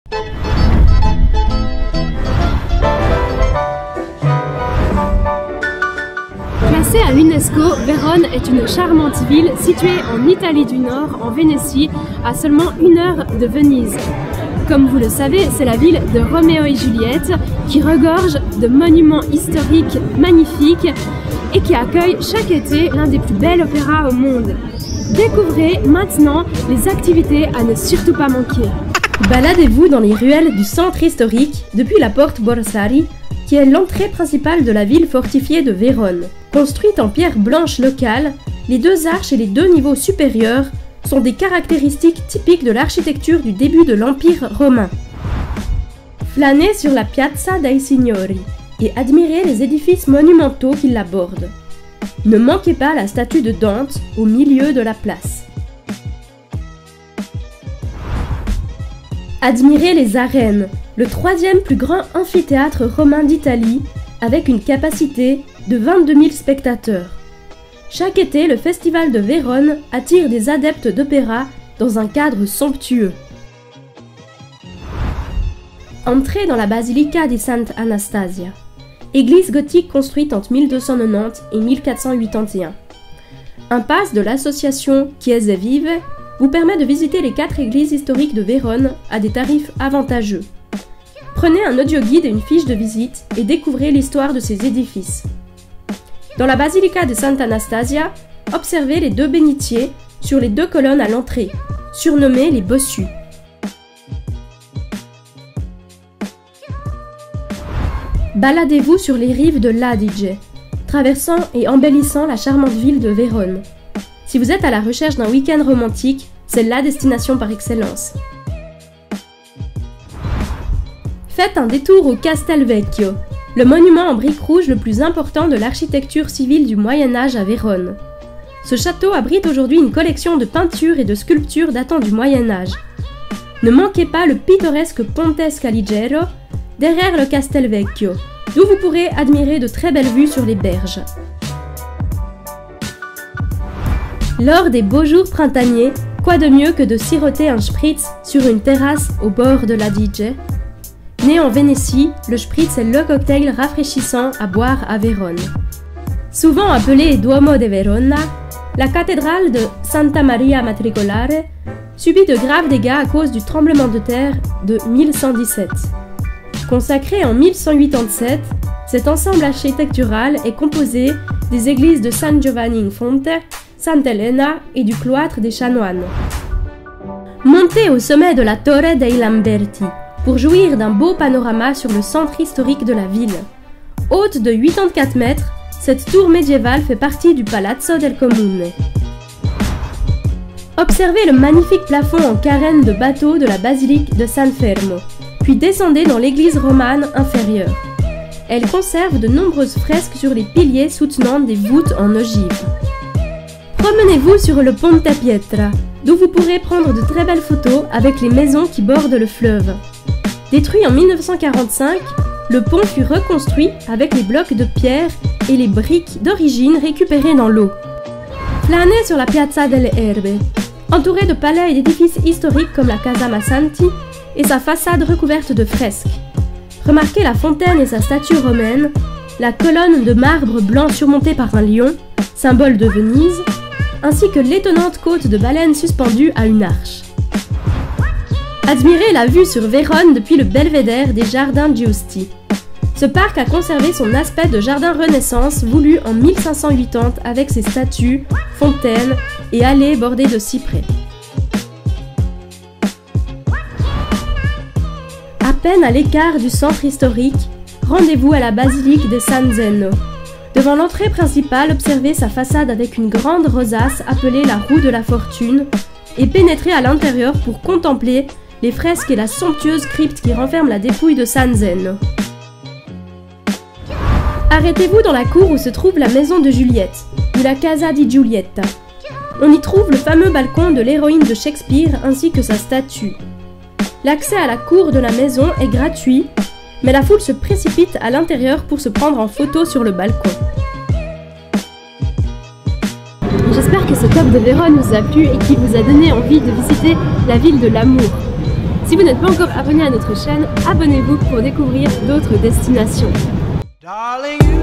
Classée à l'UNESCO, Vérone est une charmante ville située en Italie du Nord, en Vénétie, à seulement 1 heure de Venise. Comme vous le savez, c'est la ville de Roméo et Juliette qui regorge de monuments historiques magnifiques et qui accueille chaque été l'un des plus bels opéras au monde. Découvrez maintenant les activités à ne surtout pas manquer. Baladez-vous dans les ruelles du centre historique depuis la porte Borsari, qui est l'entrée principale de la ville fortifiée de Vérone. Construite en pierre blanche locale, les 2 arches et les 2 niveaux supérieurs sont des caractéristiques typiques de l'architecture du début de l'Empire romain. Flânez sur la Piazza dei Signori et admirez les édifices monumentaux qui l'abordent. Ne manquez pas la statue de Dante au milieu de la place. Admirez les arènes, le 3e plus grand amphithéâtre romain d'Italie, avec une capacité de 22 000 spectateurs. Chaque été, le festival de Vérone attire des adeptes d'opéra dans un cadre somptueux. Entrez dans la Basilica di Sant'Anastasia, église gothique construite entre 1290 et 1481. Un pass de l'association Chiese Vive vous permet de visiter les 4 églises historiques de Vérone à des tarifs avantageux. Prenez un audio-guide et une fiche de visite et découvrez l'histoire de ces édifices. Dans la Basilica de Sant'Anastasia, observez les 2 bénitiers sur les 2 colonnes à l'entrée, surnommés les bossus. Baladez-vous sur les rives de l'Adige, traversant et embellissant la charmante ville de Vérone. Si vous êtes à la recherche d'un week-end romantique, c'est la destination par excellence. Faites un détour au Castelvecchio, le monument en briques rouges le plus important de l'architecture civile du Moyen-Âge à Vérone. Ce château abrite aujourd'hui une collection de peintures et de sculptures datant du Moyen-Âge. Ne manquez pas le pittoresque Ponte Scaligero derrière le Castelvecchio, d'où vous pourrez admirer de très belles vues sur les berges. Lors des beaux jours printaniers, quoi de mieux que de siroter un spritz sur une terrasse au bord de l'Adige? Né en Vénétie, le spritz est le cocktail rafraîchissant à boire à Vérone. Souvent appelée Duomo de Verona, la cathédrale de Santa Maria Matricolare subit de graves dégâts à cause du tremblement de terre de 1117. Consacré en 1187, cet ensemble architectural est composé des églises de San Giovanni in Fonte, Sant'Elena et du cloître des chanoines. Montez au sommet de la Torre dei Lamberti pour jouir d'un beau panorama sur le centre historique de la ville. Haute de 84 mètres, cette tour médiévale fait partie du Palazzo del Comune. Observez le magnifique plafond en carène de bateau de la basilique de San Fermo, puis descendez dans l'église romane inférieure. Elle conserve de nombreuses fresques sur les piliers soutenant des voûtes en ogive. Promenez-vous sur le Ponte Pietra, d'où vous pourrez prendre de très belles photos avec les maisons qui bordent le fleuve. Détruit en 1945, le pont fut reconstruit avec les blocs de pierre et les briques d'origine récupérées dans l'eau. Flânez sur la Piazza delle Erbe, entourée de palais et d'édifices historiques comme la Casa Massanti et sa façade recouverte de fresques. Remarquez la fontaine et sa statue romaine, la colonne de marbre blanc surmontée par un lion, symbole de Venise, ainsi que l'étonnante côte de baleine suspendue à une arche. Admirez la vue sur Vérone depuis le belvédère des Jardins Giusti. Ce parc a conservé son aspect de jardin renaissance voulu en 1580 avec ses statues, fontaines et allées bordées de cyprès. À peine à l'écart du centre historique, rendez-vous à la basilique de San Zeno. Devant l'entrée principale, observez sa façade avec une grande rosace appelée la roue de la fortune et pénétrez à l'intérieur pour contempler les fresques et la somptueuse crypte qui renferme la dépouille de San Zeno. Arrêtez-vous dans la cour où se trouve la maison de Juliette, ou la Casa di Giulietta. On y trouve le fameux balcon de l'héroïne de Shakespeare ainsi que sa statue. L'accès à la cour de la maison est gratuit, mais la foule se précipite à l'intérieur pour se prendre en photo sur le balcon. J'espère que ce top de Vérone vous a plu et qu'il vous a donné envie de visiter la ville de l'amour. Si vous n'êtes pas encore abonné à notre chaîne, abonnez-vous pour découvrir d'autres destinations. Darling,